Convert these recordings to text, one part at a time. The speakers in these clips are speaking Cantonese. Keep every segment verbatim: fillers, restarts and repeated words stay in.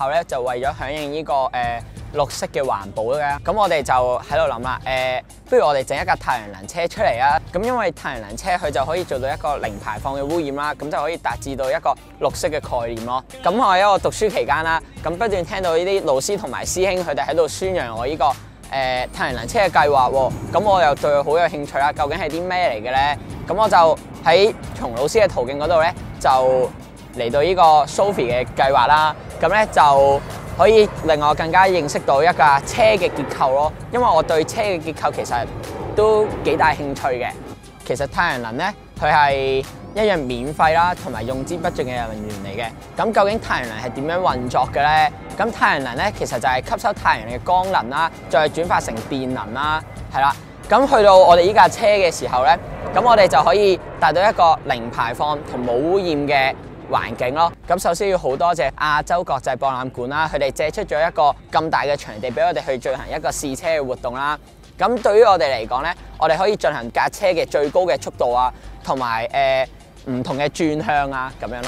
校咧就為咗響應呢、這個誒、呃、綠色嘅環保嘅，咁我哋就喺度諗啦，誒、呃，不如我哋整一架太陽能車出嚟啊！咁因為太陽能車佢就可以做到一個零排放嘅污染啦，咁就可以達至到一個綠色嘅概念咯。咁我喺我讀書期間啦，咁不斷聽到呢啲老師同埋師兄佢哋喺度宣揚我呢、這個誒、呃、太陽能車嘅計劃喎，咁我又對佢好有興趣啦。究竟係啲咩嚟嘅咧？咁我就喺從老師嘅途徑嗰度咧，就嚟到呢個 Sophie 嘅計劃啦。咁咧就可以令我更加認識到一架車嘅結構咯，因為我對車嘅結構其實都幾大興趣嘅。其實太陽能咧，佢係一樣免費啦，同埋用之不盡嘅能源嚟嘅。咁究竟太陽能係點樣運作嘅咧？咁太陽能咧，其實就係吸收太陽嘅光能啦，再轉化成電能啦，係啦。咁去到我哋呢架車嘅時候咧，咁我哋就可以達到一個零排放同冇污染嘅環境咯。咁首先要好多謝亞洲國際博覽館啦，佢哋借出咗一個咁大嘅場地俾我哋去進行一個試車嘅活動啦。咁對於我哋嚟講咧，我哋可以進行架車嘅最高嘅速度啊，同埋誒唔同嘅轉向啊，咁樣咯。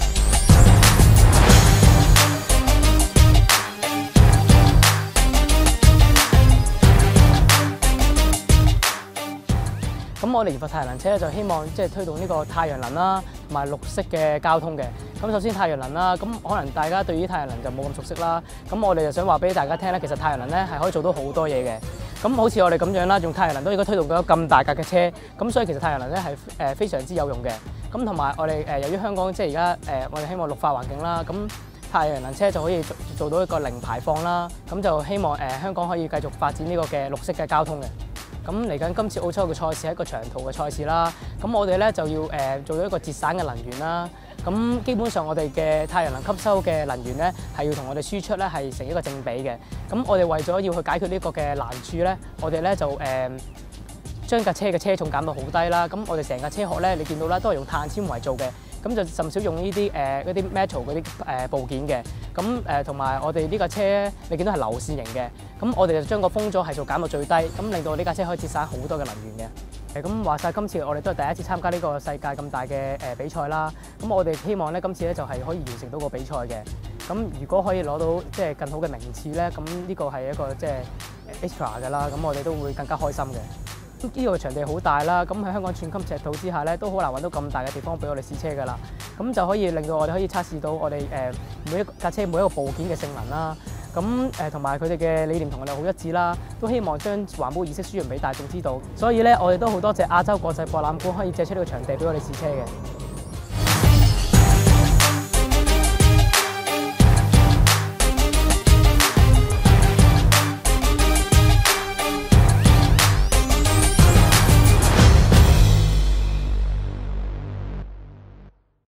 咁我哋研發太陽能車咧，就希望即係推動呢個太陽能啦，同埋綠色嘅交通嘅。咁首先太陽能啦，咁可能大家對於太陽能就冇咁熟悉啦。咁我哋就想話俾大家聽咧，其實太陽能咧係可以做到好多嘢嘅。咁好似我哋咁樣啦，用太陽能都應該推動到咁大架嘅車。咁所以其實太陽能咧係誒非常之有用嘅。咁同埋我哋誒由於香港即係而家誒我哋希望綠化環境啦，咁太陽能車就可以做到一個零排放啦。咁就希望誒香港可以繼續發展呢個嘅綠色嘅交通嘅。咁嚟緊今次澳洲嘅賽事係一個長途嘅賽事啦，咁我哋咧就要誒、呃、做到一個節省嘅能源啦。咁基本上我哋嘅太陽能吸收嘅能源咧係要同我哋輸出咧係成一個正比嘅。咁我哋為咗要去解決呢個嘅難處咧，我哋咧就誒將架車嘅車重減到好低啦。咁我哋成架車殼咧，你見到啦，都係用碳纖維做嘅。咁就甚少用呢啲誒嗰啲 metal 嗰啲誒部件嘅，咁誒同埋我哋呢架車你見到係流線型嘅，咁我哋就將個風阻係數減到最低，咁令到呢架車可以節省好多嘅能源嘅。誒咁話晒，今次我哋都係第一次參加呢個世界咁大嘅誒比賽啦，咁我哋希望咧今次咧就係可以完成到個比賽嘅。咁如果可以攞到即係更好嘅名次咧，咁呢個係一個即係 extra 嘅啦，咁我哋都會更加開心嘅。呢個場地好大啦，咁喺香港寸金尺土之下咧，都好難揾到咁大嘅地方俾我哋試車㗎啦。咁就可以令到我哋可以測試到我哋誒每一架車每一個部件嘅性能啦。咁誒同埋佢哋嘅理念同我哋好一致啦，都希望將環保意識輸入俾大眾知道。所以咧，我哋都好多謝亞洲國際博覽館可以借出呢個場地俾我哋試車嘅。